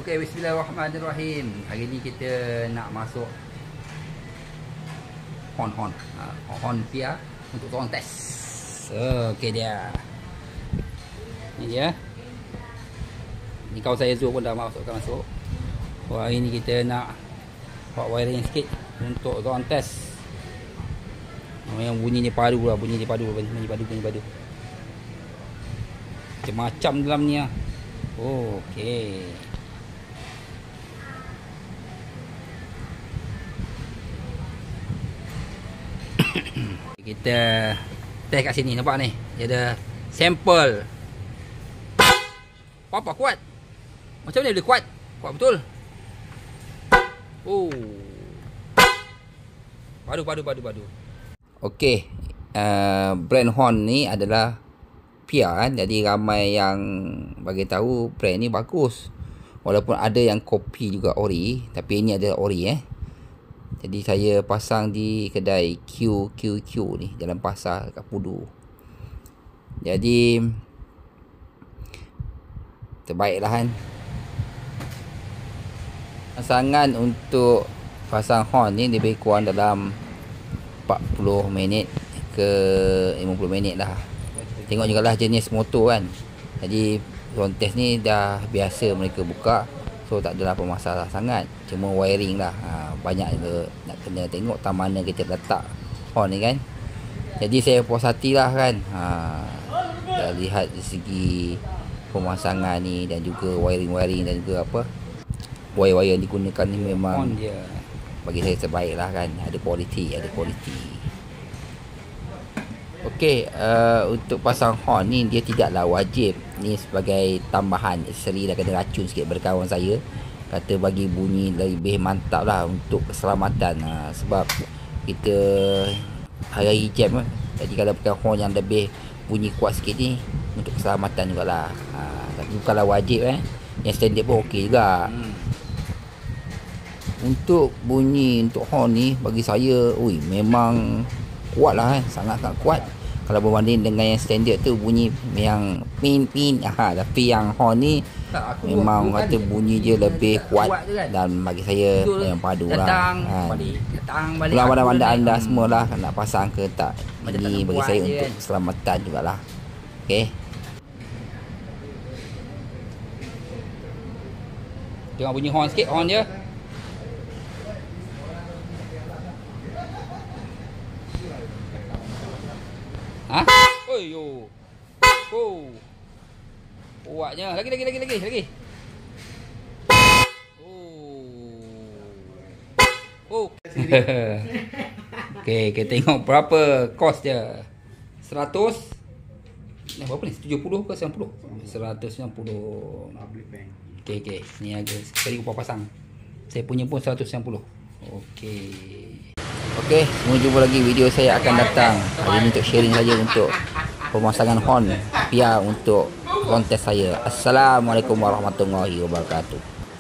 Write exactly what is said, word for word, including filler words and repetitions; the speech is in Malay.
Okey, bismillahirrahmanirrahim. Hari ni kita nak masuk Hon Hon. Ha, Hon Pia untuk orang test. Okey dia. Ni dia. Ni kawan saya Zul pun dah masukkan masuk. So, hari ni kita nak buat wiring sikit untuk orang test. Yang bunyi ni padu lah, bunyi ni padu, bunyi padu, bunyi padu. Macam-macam dalam ni lah. Oh, okey. Kita test kat sini, nampak ni. Dia ada sampel. Apa kuat? Macam mana boleh kuat? Kuat betul. Oh. Padu, padu, padu, padu. Okey. Uh, brand Hon ni adalah Pia kan. Jadi ramai yang bagi tahu brand ni bagus. Walaupun ada yang kopi juga ori, tapi ini adalah ori eh. Jadi saya pasang di kedai Q Q Q ni, dalam pasar kat Pudu. Jadi terbaiklah kan. Pasangan untuk pasang Hon ni lebih kurang dalam empat puluh minit ke lima puluh minit lah. Tengok juga lah jenis motor kan. Jadi round test ni dah biasa mereka buka. So tak adalah masalah sangat. Cuma wiring lah. Ha, banyak juga nak kena tengok tak mana kita letak Hon ni kan. Jadi saya puas hati lah kan. Ha, dah lihat dari segi pemasangan ni dan juga wiring-wiring dan juga apa, wire-wire yang digunakan ni memang dia bagi saya terbaik lah kan. Ada kualiti, ada kualiti. Okey, uh, untuk pasang Hon ni dia tidaklah wajib. Ni sebagai tambahan aksesori, dah kena racun sikit berkawan saya. Kata bagi bunyi lebih mantap lah untuk keselamatan. Ha, sebab kita hari-hari jam lah. Jadi kalau pakai Hon yang lebih bunyi kuat sikit ni untuk keselamatan jugalah. Ha, tapi bukanlah wajib eh. Yang standard pun okey juga. Hmm. Untuk bunyi untuk Hon ni bagi saya, ui, memang kuat lah eh. Sangat-sangat kuat. Kalau berbanding dengan yang standard tu bunyi yang pin-pin. Ha, tapi yang Hon ni tak, memang kata bunyi dia lebih kuat, kuat kan? Dan bagi saya yang padu lah. Datang balik, datang balik. Kalau anda anda semualah nak pasang ke tak. Ini bagi saya untuk kan? Keselamatan jugalah. Okey. Tengok bunyi Hon sikit, Hon dia. Ha? Oi yo. Oh. Kuatnya. Lagi lagi lagi lagi lagi. Oh. Oh. Okey, kita tengok berapa kos dia. seratus. Ni berapa ni? tujuh puluh ke sembilan puluh? seratus sembilan puluh. Okey okey. Ni ada sekali upah pasang. Saya punya pun seratus sembilan puluh. Okey. Okey, semua jumpa lagi video saya akan datang. Hari ini untuk sharing saja untuk pemasangan Hon Pia untuk kontes saya. Assalamualaikum warahmatullahi wabarakatuh.